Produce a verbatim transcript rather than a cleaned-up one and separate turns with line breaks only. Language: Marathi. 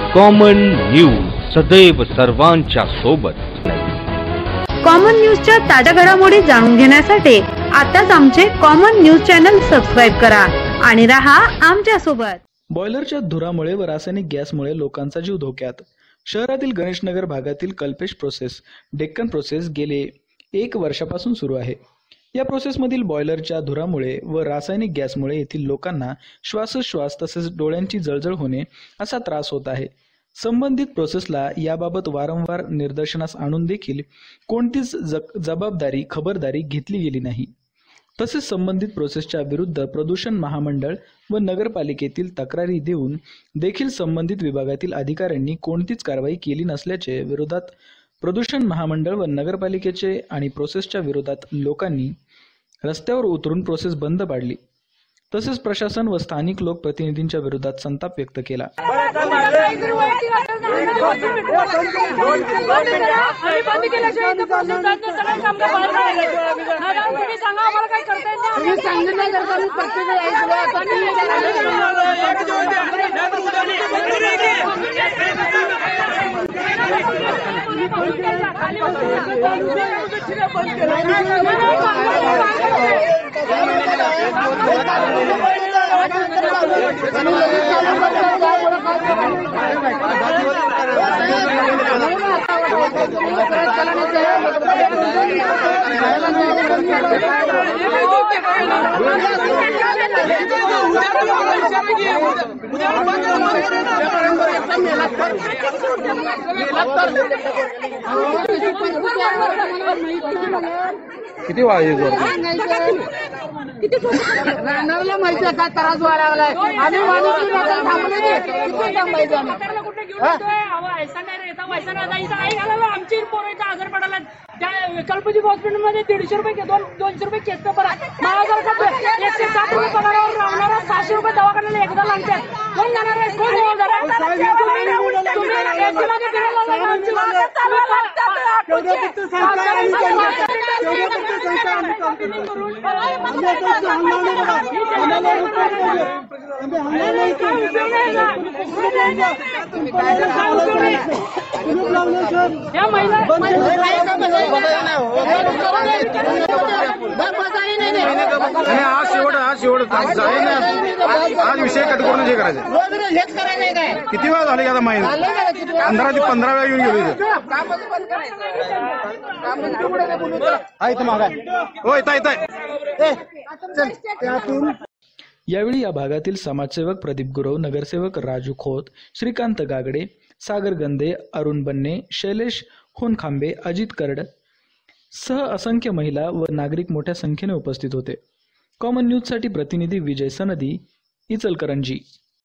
कॉमन न्यूज सदैव सर्वांच्या सोबत।
कॉमन न्यूजच्या ताज्या घडामोडी जाणून घेण्यासाठी आताच आमचे कॉमन न्यूज चॅनल सबस्क्राइब करा आणि रहा आमच्या सोबत।
बॉयलरच्या धुरामुळे व रासायनिक गॅसमुळे लोकांचा जीव धोक्यात। शहरातील गणेशनगर भागातील कल्पेश प्रोसेस डेक्कन प्रोसेस गेले एक वर्षापासून सुरू आहे। या प्रोसेसमधील बॉयलरच्या धुरामुळे व रासायनिक गॅसमुळे येथील लोकांना श्वासोच्छ्वास तसेच डोळ्यांची जळजळ होणे असा त्रास होत आहे। संबंधित प्रोसेसला याबाबत वारंवार निदर्शनास आणून देखील कोणतीच जबाबदारी खबरदारी घेतली गेली नाही। तसेच संबंधित प्रोसेसच्या विरुद्ध प्रदूषण महामंडळ व नगरपालिकेतील तक्रारी देऊन देखील संबंधित विभागातील अधिकाऱ्यांनी कोणतीच कारवाई केली नसल्याचे विरोधात प्रदूषण महामंडळ व नगरपालिकेचे आणि प्रोसेसच्या विरोधात लोकांनी रस्त्यावर उतरून प्रोसेस बंद पाडली। तसेच प्रशासन व स्थानिक लोकप्रतिनिधींच्या विरोधात संताप व्यक्त केला।
किती वाजे
राहणाऱ्याला माहिती आहे काय त्रास व्हायला लागलाय आणि माणूस थांबले थांबायचं आमची पोरायचा आजार पडायला त्या कल्पजी हॉस्पिटलमध्ये दीडशे रुपये दोन दोनशे रुपये केस पेपर आहे। एकशे साठ रुपये पगारावर राहणारा सहाशे रुपये दवाखान्याला एकदा लागतात। कोण जाणार आहे? कोण
आज शेवट आज शेवट आज विषय कट करून हे करायचं। किती वेळा झाले आता माहिती पंधरा ते पंधरा वेळा येऊन गेलो इथं।
यावेळी या भागातील समाजसेवक प्रदीप गुरव, नगरसेवक राजू खोत, श्रीकांत गागडे, सागर गंदे, अरुण बन्ने, शैलेश होनखांबे, अजित करड सह असंख्य महिला व नागरिक मोठ्या संख्येने उपस्थित होते। कॉमन न्यूजसाठी प्रतिनिधी विजय सनदी, इचलकरंजी।